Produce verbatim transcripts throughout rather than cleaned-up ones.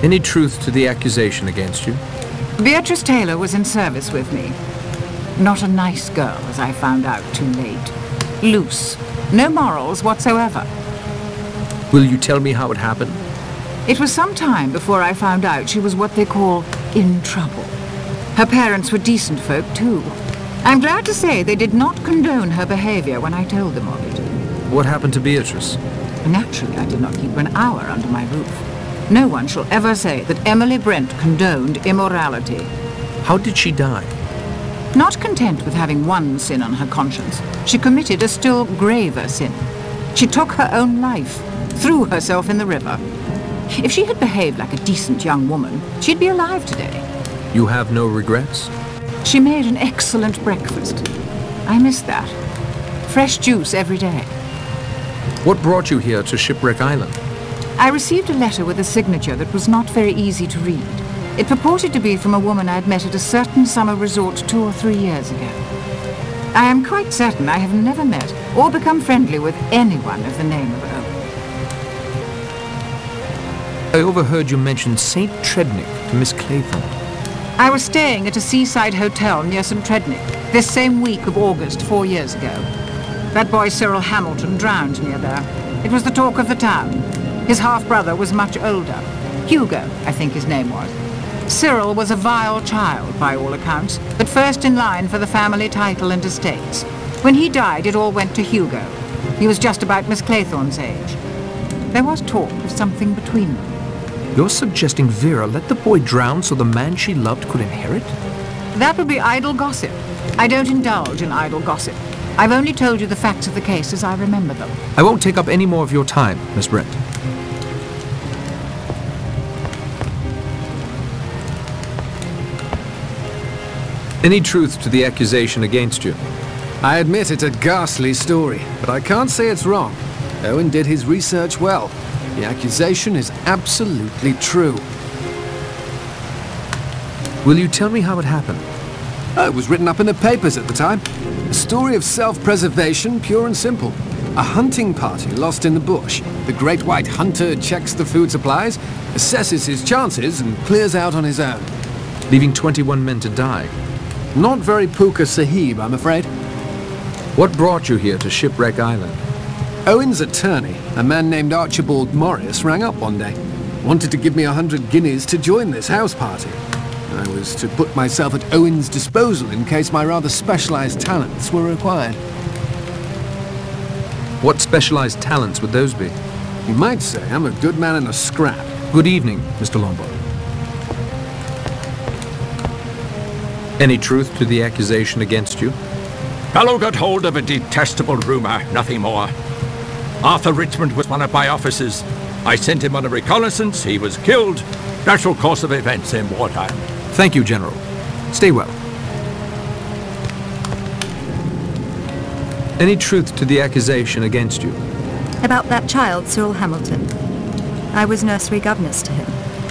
Any truth to the accusation against you? Beatrice Taylor was in service with me. Not a nice girl, as I found out too late. Loose. No morals whatsoever. Will you tell me how it happened? It was some time before I found out she was what they call in trouble. Her parents were decent folk, too. I'm glad to say they did not condone her behavior when I told them of it. What happened to Beatrice? Naturally, I did not keep her an hour under my roof. No one shall ever say that Emily Brent condoned immorality. How did she die? Not content with having one sin on her conscience, she committed a still graver sin. She took her own life, threw herself in the river. If she had behaved like a decent young woman, she'd be alive today. You have no regrets? She made an excellent breakfast. I miss that. Fresh juice every day. What brought you here to Shipwreck Island? I received a letter with a signature that was not very easy to read. It purported to be from a woman I'd met at a certain summer resort two or three years ago. I am quite certain I have never met or become friendly with anyone of the name of Owen. I overheard you mention Saint Trednick to Miss Claythorne. I was staying at a seaside hotel near Saint Trednick this same week of August four years ago. That boy Cyril Hamilton drowned near there. It was the talk of the town. His half-brother was much older. Hugo, I think his name was. Cyril was a vile child, by all accounts, but first in line for the family title and estates. When he died, it all went to Hugo. He was just about Miss Claythorne's age. There was talk of something between them. You're suggesting Vera let the boy drown so the man she loved could inherit? That would be idle gossip. I don't indulge in idle gossip. I've only told you the facts of the case as I remember them. I won't take up any more of your time, Miss Brent. Any truth to the accusation against you? I admit it's a ghastly story, but I can't say it's wrong. Owen did his research well. The accusation is absolutely true. Will you tell me how it happened? Oh, it was written up in the papers at the time. A story of self-preservation, pure and simple. A hunting party lost in the bush. The great white hunter checks the food supplies, assesses his chances, and clears out on his own. Leaving twenty-one men to die. Not very Puka Sahib, I'm afraid. What brought you here to Shipwreck Island? Owen's attorney, a man named Archibald Morris, rang up one day. Wanted to give me a hundred guineas to join this house party. I was to put myself at Owen's disposal in case my rather specialized talents were required. What specialized talents would those be? You might say I'm a good man in a scrap. Good evening, Mister Lombard. Any truth to the accusation against you? Fellow got hold of a detestable rumor, nothing more. Arthur Richmond was one of my officers. I sent him on a reconnaissance, he was killed. Natural course of events in wartime. Thank you, General. Stay well. Any truth to the accusation against you? About that child, Cyril Hamilton. I was nursery governess to him.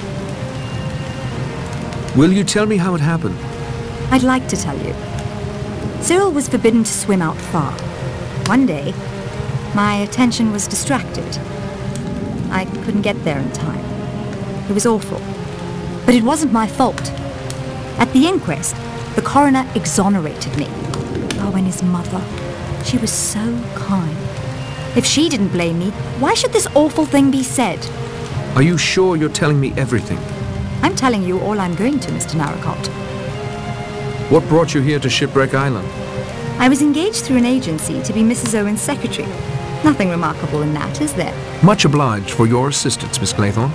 Will you tell me how it happened? I'd like to tell you. Cyril was forbidden to swim out far. One day, my attention was distracted. I couldn't get there in time. It was awful. But it wasn't my fault. At the inquest, the coroner exonerated me. Oh, and his mother. She was so kind. If she didn't blame me, why should this awful thing be said? Are you sure you're telling me everything? I'm telling you all I'm going to, Mister Narracott. What brought you here to Shipwreck Island? I was engaged through an agency to be Missus Owen's secretary. Nothing remarkable in that, is there? Much obliged for your assistance, Miss Claythorne.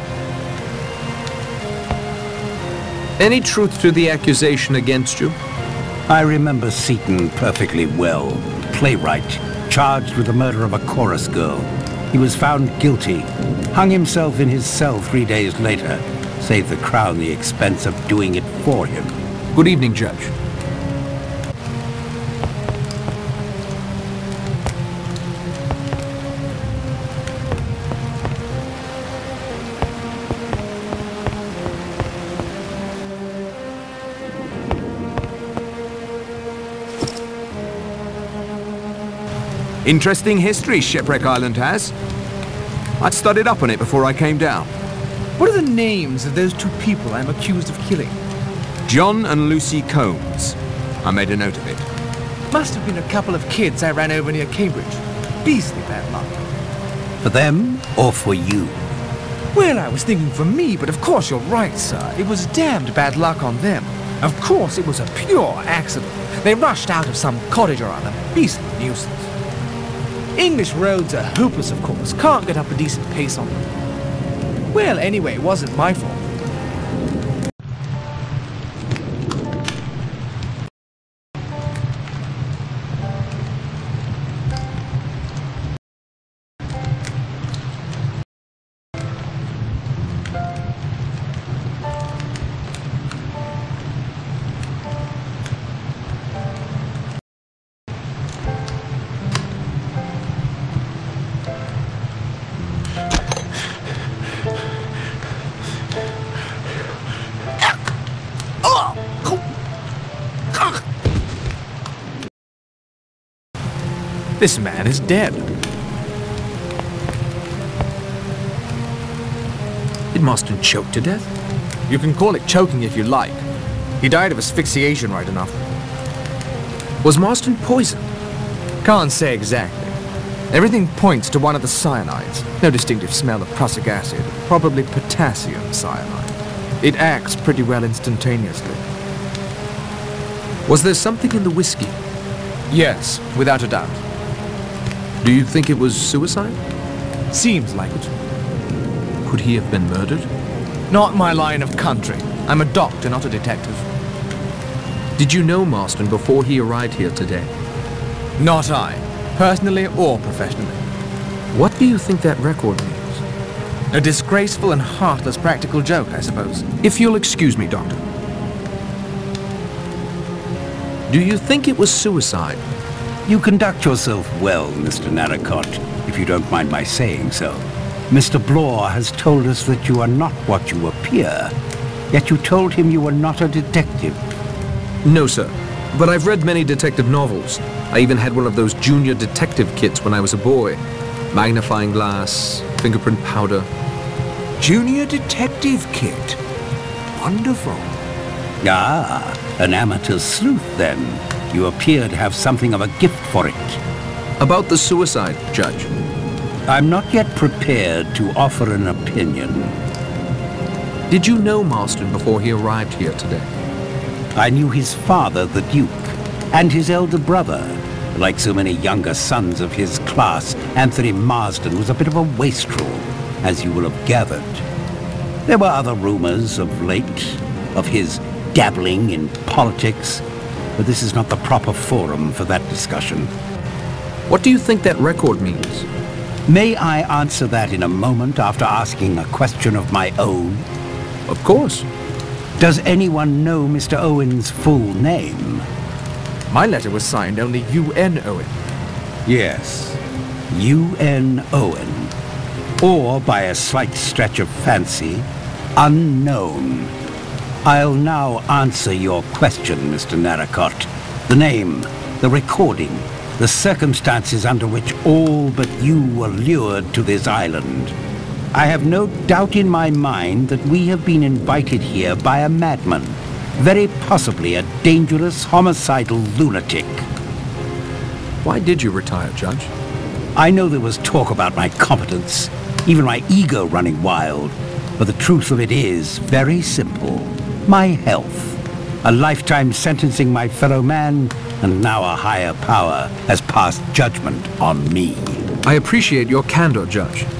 Any truth to the accusation against you? I remember Seaton perfectly well. Playwright, charged with the murder of a chorus girl. He was found guilty, hung himself in his cell three days later, saved the Crown the expense of doing it for him. Good evening, Judge. Interesting history Shipwreck Island has. I'd studied up on it before I came down. What are the names of those two people I'm accused of killing? John and Lucy Combs. I made a note of it. Must have been a couple of kids I ran over near Cambridge. Beastly bad luck. For them or for you? Well, I was thinking for me, but of course you're right, sir. It was damned bad luck on them. Of course it was a pure accident. They rushed out of some cottage or other. Beastly nuisance. English roads are hopeless, of course. Can't get up a decent pace on them. Well, anyway, it wasn't my fault. This man is dead. Did Marston choke to death? You can call it choking if you like. He died of asphyxiation right enough. Was Marston poisoned? Can't say exactly. Everything points to one of the cyanides. No distinctive smell of prussic acid. Probably potassium cyanide. It acts pretty well instantaneously. Was there something in the whiskey? Yes, without a doubt. Do you think it was suicide? Seems like it. Could he have been murdered? Not my line of country. I'm a doctor, not a detective. Did you know Marston before he arrived here today? Not I. Personally or professionally. What do you think that record means? A disgraceful and heartless practical joke, I suppose. If you'll excuse me, Doctor. Do you think it was suicide? You conduct yourself well, Mister Narracott, if you don't mind my saying so. Mister Blore has told us that you are not what you appear, yet you told him you were not a detective. No, sir. But I've read many detective novels. I even had one of those junior detective kits when I was a boy. Magnifying glass, fingerprint powder. Junior detective kit? Wonderful. Ah, an amateur sleuth then. You appear to have something of a gift for it. About the suicide, Judge. I'm not yet prepared to offer an opinion. Did you know Marston before he arrived here today? I knew his father, the Duke, and his elder brother. Like so many younger sons of his class, Anthony Marsden was a bit of a wastrel, as you will have gathered. There were other rumors of late, of his dabbling in politics, but this is not the proper forum for that discussion. What do you think that record means? May I answer that in a moment after asking a question of my own? Of course. Does anyone know Mister Owen's full name? My letter was signed only U N Owen. Yes, U N Owen. Or, by a slight stretch of fancy, unknown. I'll now answer your question, Mister Narracott. The name, the recording, the circumstances under which all but you were lured to this island. I have no doubt in my mind that we have been invited here by a madman, very possibly a dangerous, homicidal lunatic. Why did you retire, Judge? I know there was talk about my competence, even my ego running wild, but the truth of it is very simple. My health. A lifetime sentencing my fellow man, and now a higher power has passed judgment on me. I appreciate your candor, Judge.